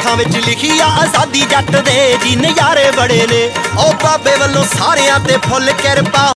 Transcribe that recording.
ਅੱਖਾं विच लिखी आ आज़ादी जट दे जी नज़ारे बड़े ने। ओ बाबे वल्लों सारियां ते फुल किरपा।